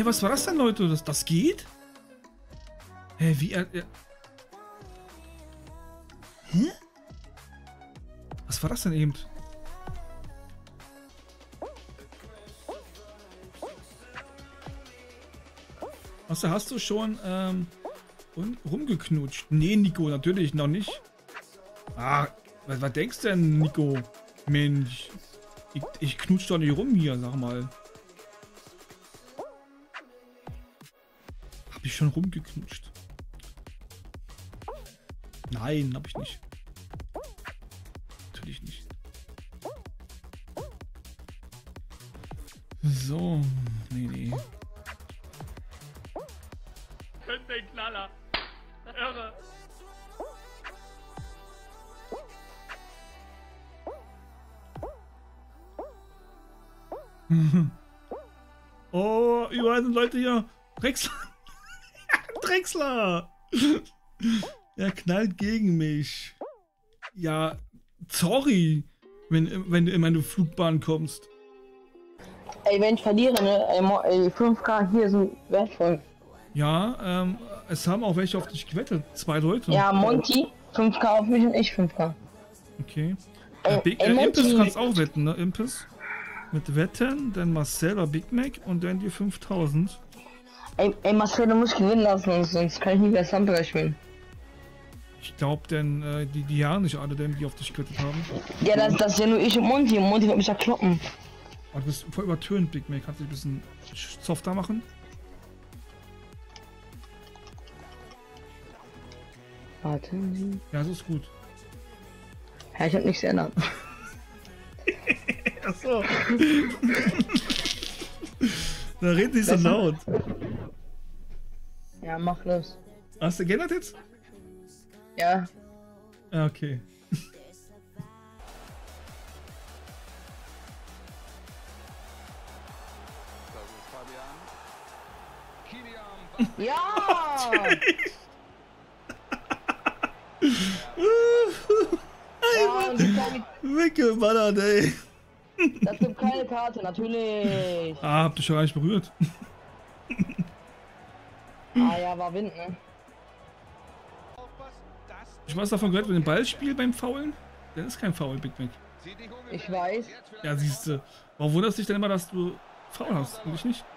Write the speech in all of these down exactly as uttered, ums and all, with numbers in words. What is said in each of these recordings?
Hä, was war das denn, Leute? Das, das geht? Hä, wie er... er Hä? Was war das denn eben? Was, hast du schon ähm, rumgeknutscht? Nee, Nico, natürlich noch nicht. Ah, was, was denkst du denn, Nico? Mensch, ich, ich knutsch doch nicht rum hier, sag mal. Hab ich schon rumgeknutscht? Nein, hab ich nicht. Natürlich nicht. So, nee, nee. Den Knaller. Irre. Oh, überall sind Leute hier. Drechsler. Drechsler. Er knallt gegen mich. Ja, sorry, wenn, wenn du in meine Flugbahn kommst. Ey, wenn ich verliere, ne? Ey, fünf K hier sind wertvoll. Ja, ähm, es haben auch welche auf dich gewettet. Zwei Leute. Ja, Monty, fünf K auf mich und ich fünf K. Okay. Ey, Äh, Big, ey, äh, Impes Monty. kannst auch wetten, ne? Impes. Mit Wetten, dann Marcel bei Big Mac und dann die fünftausend. Ey, ey Marcel, du musst gewinnen lassen, sonst kann ich nie mehr Sample spielen. Ich glaube, denn äh, die, die ja nicht alle, denn die auf dich gewettet haben. Ja, das, das ist ja nur ich und Monty. Und Monty wird mich ja kloppen. Aber du bist voll übertönt, Big Mac. Kannst du dich ein bisschen softer machen? Warten Sie. Ja, so ist gut. Ja, ich hab nichts geändert. Achso. Da redet nicht so laut. Ja, mach los. Hast du geändert jetzt? Ja. Ja, okay. Ja! Ja, und die kleine, Weggeballert, ey. das gibt keine Karte, natürlich. Ah, hab dich schon gar nicht berührt. Ah ja, war Wind, ne? Ich weiß davon gehört, mit dem Ballspiel beim Faulen? Das ist kein Foul, Big Mac. Ich weiß. Ja, siehst du. Warum wunderst du dich denn immer, dass du Foul hast? Und ich nicht?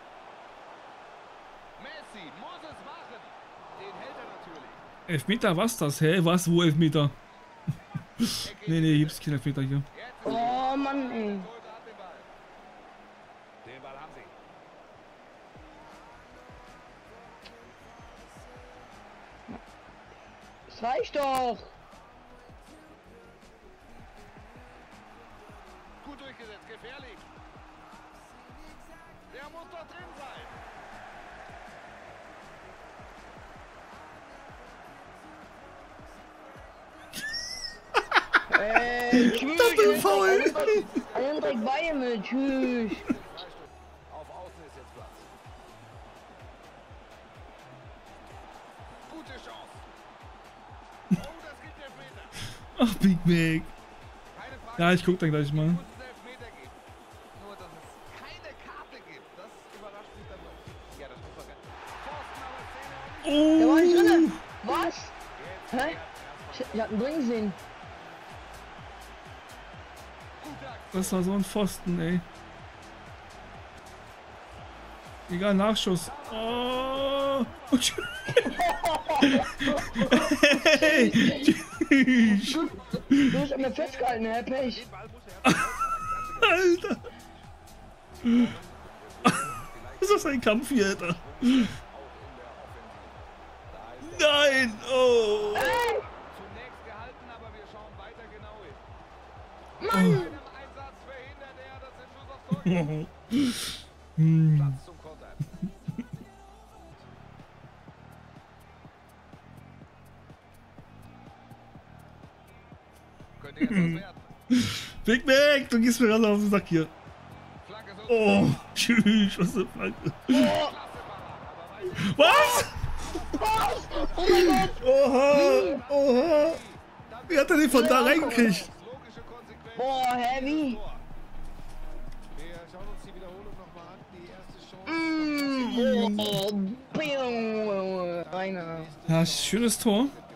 Elfmeter, was das? Hä? Was? Wo Elfmeter? Nee, nee, gibt's keinen Elfmeter hier. Oh Mann, ey. Den Ball haben sie. Es reicht doch. Gut durchgesetzt, gefährlich. Der muss doch drin sein. Ey, tschüss. Das ist faul. Einen direkt bei mir, tschüss. Auf Außen ist jetzt Platz. Gute Chance. Oh, das gibt Elfmeter. Ach, Big Mac. Keine Frage. Ja, ich guck dann gleich mal. Muss es Elfmeter geben. Nur, dass es keine Karte gibt, das überrascht mich dann doch. Ja, das muss man ganz... Thorsten, aber Szene... Der war nicht Oh. drin. Was? Hä? Ich, ich hab ihn drin gesehen. Das war so ein Pfosten, ey. Egal, Nachschuss. Oh. Hey. Tschüss. Du hast an mir festgehalten, Herr Pech. Alter. Was ist das ein Kampf hier, Alter? Nein! Oh! Zunächst gehalten, aber wir schauen weiter genau hin. Mann! Im Einsatz verhindert er, dass der Schuss aufs Tor geht. Hm. Platz zum Konter. Könnte jetzt was werden. Big Mac, du gehst mir gerade auf den Sack hier. Flanke so. Oh, tschüss, was ist das? Oh, Was? was? Oh mein Gott! Oha, oha. Wie hat er den von da reingekriegt? Logische Konsequenz. Boah, heavy. Der schauen uns die Wiederholung nochmal an. Die erste Chance. Mm, oh, Einer. Ja, schönes Tor.